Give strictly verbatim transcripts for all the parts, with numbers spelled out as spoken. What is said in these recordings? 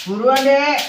Buruan, Dek.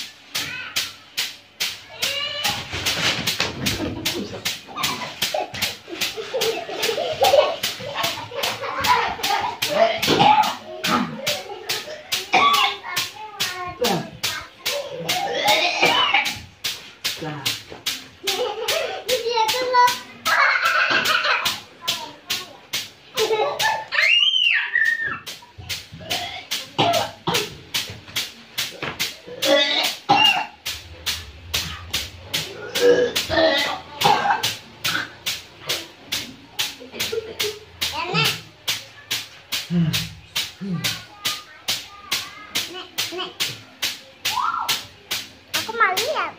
Aku mau lihat.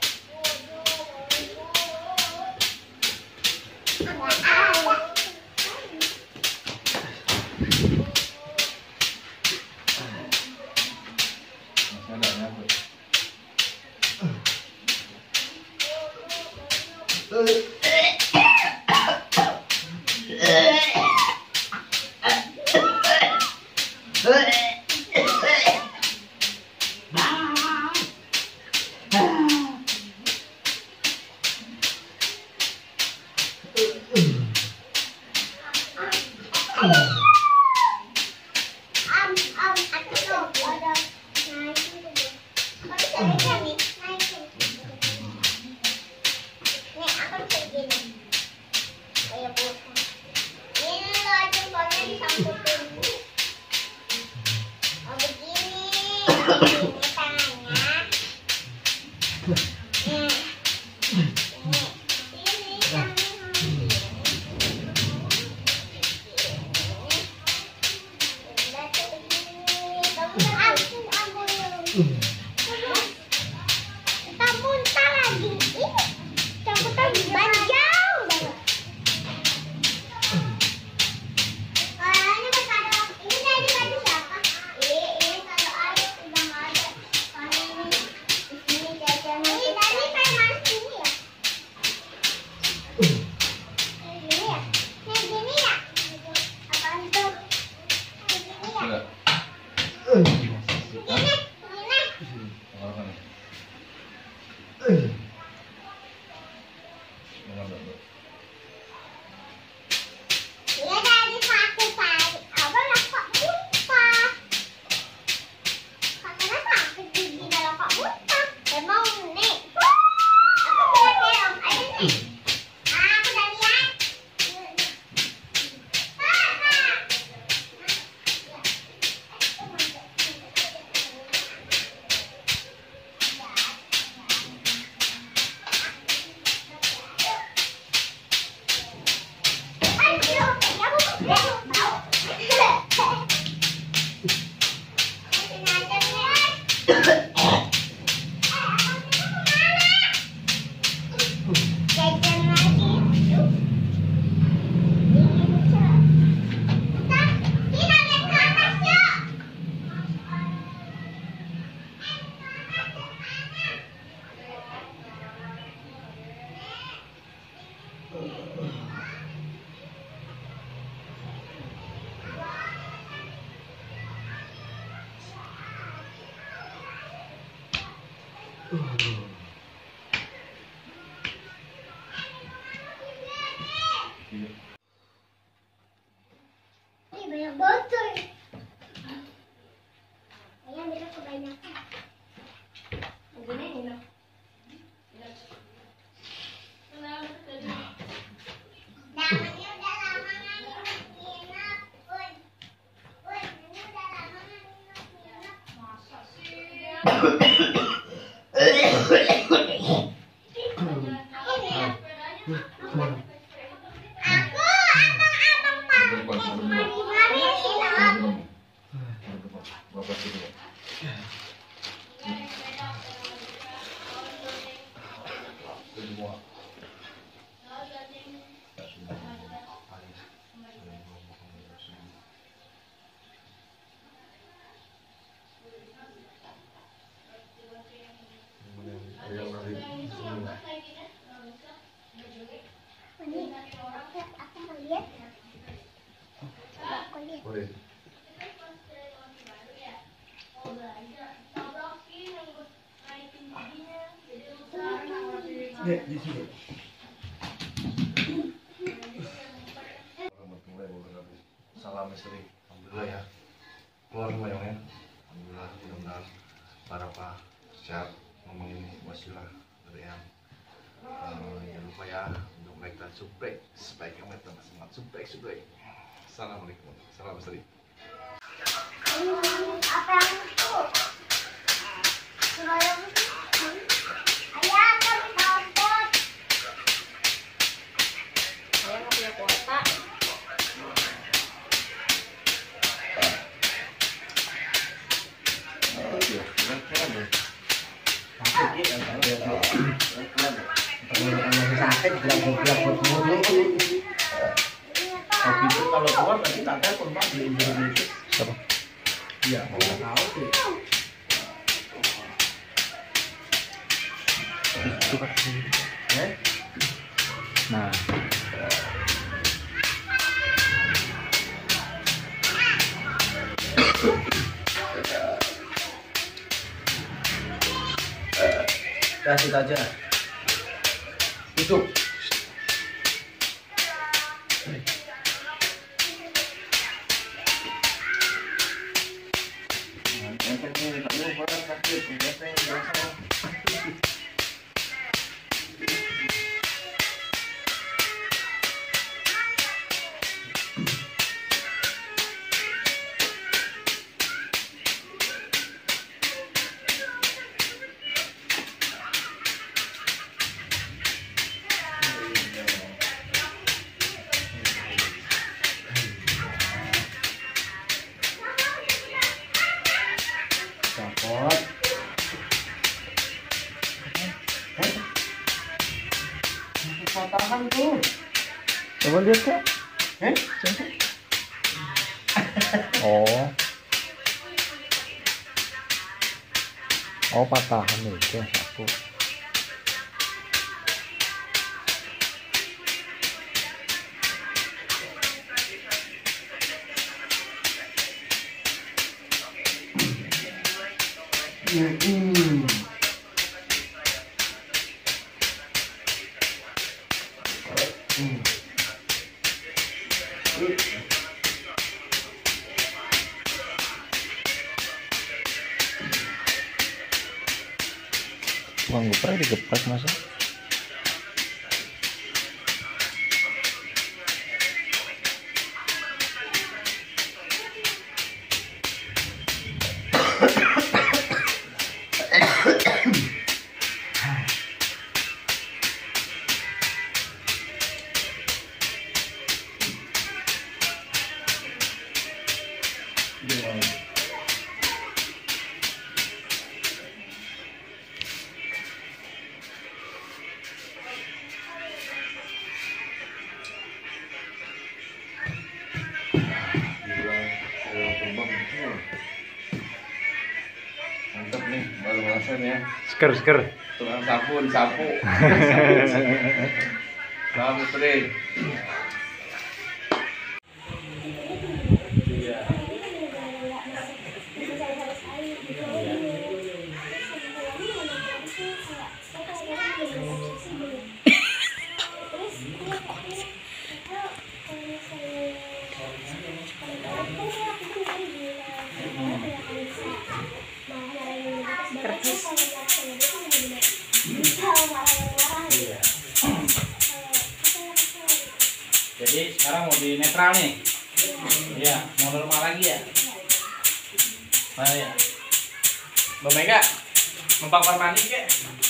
Tak muntah lagi. Ih, cabutan panjang banget. Ah, ini kalau ini dari baju siapa? Ini ini kalau ada udah nggak ada. Kalau ini di sini jajan. Ini dari kayak mana sini ya? Kayak gini ya? Kayak gini ya? Apaan tuh? Kayak gini ya? Ini banyak botol. Ayah bisa kebanyakan. Begini nih loh. Damannya udah lama nggak nginep, Bun. Bun, ini udah lama nggak nginep-nginep. Masa sih? Aku mau lihat. Coba aku lihat. Dek, di sini. Salam istri, alhamdulillah ya. Keluar semua ya, men. Alhamdulillah, mudah-mudahan para pak sehat. Ngomong ini wasilah dari yang uh, jangan lupa ya untuk like dan subscribe supaya kami tambah semangat subscribe subscribe. Assalamualaikum, salam istri. Apa yang itu? Ayam kami takut. Saya nggak punya kuota. Sakit gelap-gelap mulu. Oh gitu, kalau keluar nanti tak telepon Pak di Indonesia. Siapa? Iya, nggak tahu sih. Eh? Nah. Kasih aja. Tutup. Copot. Patahan tuh. Coba lihat Kak. Eh? Coba. Oh. Oh patahan itu aku. Hmm. Hmm. Uang gue digeprek masa? Mantap nih, baru ngerasain ya. Sker, sker. Tukang sapu, disapu. Salam istri. Jadi sekarang mau di netral nih. Iya, mau normal lagi ya. Mana ya? Mbak Mega, numpang permandi kek.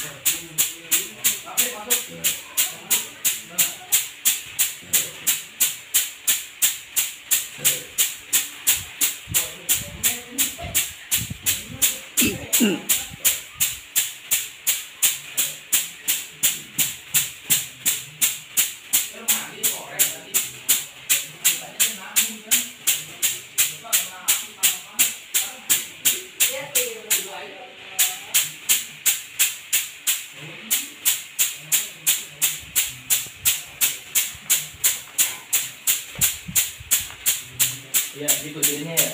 Ya, gitu jadinya ya.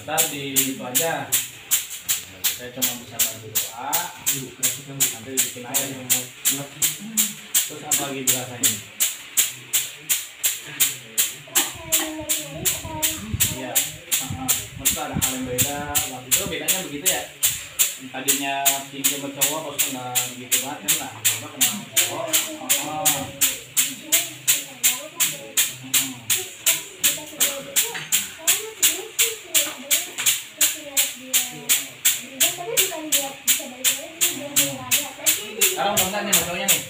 Ntar di itu aja. Saya cuma bisa bantu doa. Nanti bikin air. Terus apa lagi dirasanya? Iya. Uh-huh. Maksudnya ada hal yang beda. Waktu itu bedanya begitu ya. Tadinya tinggi sama cowok, terus kena begitu banget kan lah. Coba kena cowok. Oh. Sekarang udah enggak nih cowoknya nih?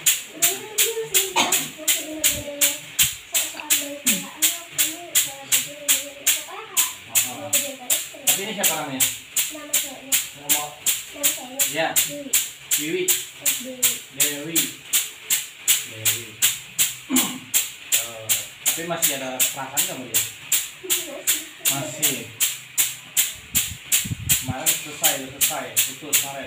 Oh. Tapi ini siapa namanya? Nama ya, Wiwi, Dewi, Dewi. Uh, tapi masih ada perasaan kamu dia? Masih. Kemarin selesai, udah selesai, putus kemarin.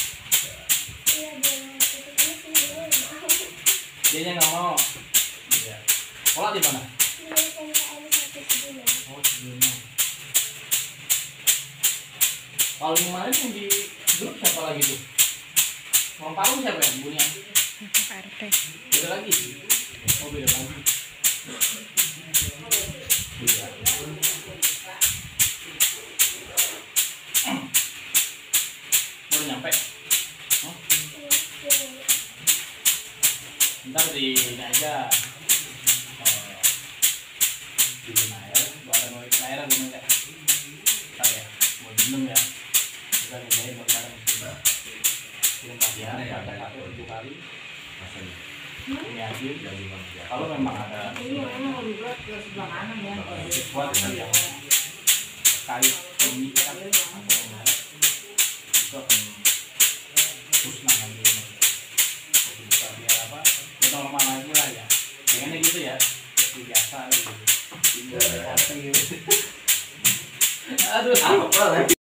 Dia nya nggak mau. Iya. Sekolah di mana? Oh, sebelumnya. Kalau kemarin yang di grup siapa lagi tuh? Orang Parung siapa ya? Ibunya? Pak R T. Beda lagi? Oh, beda lagi. Iya. Baru nyampe? Huh? Ntar di ini aja. Oh, di air, buat mau ikan air gimana enggak? Ntar ya, mau minum ya. Kita nyobain bareng sudah. Belum latihan ya, ada satu tujuh kali. Rasanya Ini aja. jadi manusia. Kalau memang ada sesuatu yang kait ini kan atau itu akan musnah nanti. Bisa biar apa? Ya normal lagi lah ya. Pengennya gitu ya, seperti biasa gitu. Aduh, apa lagi?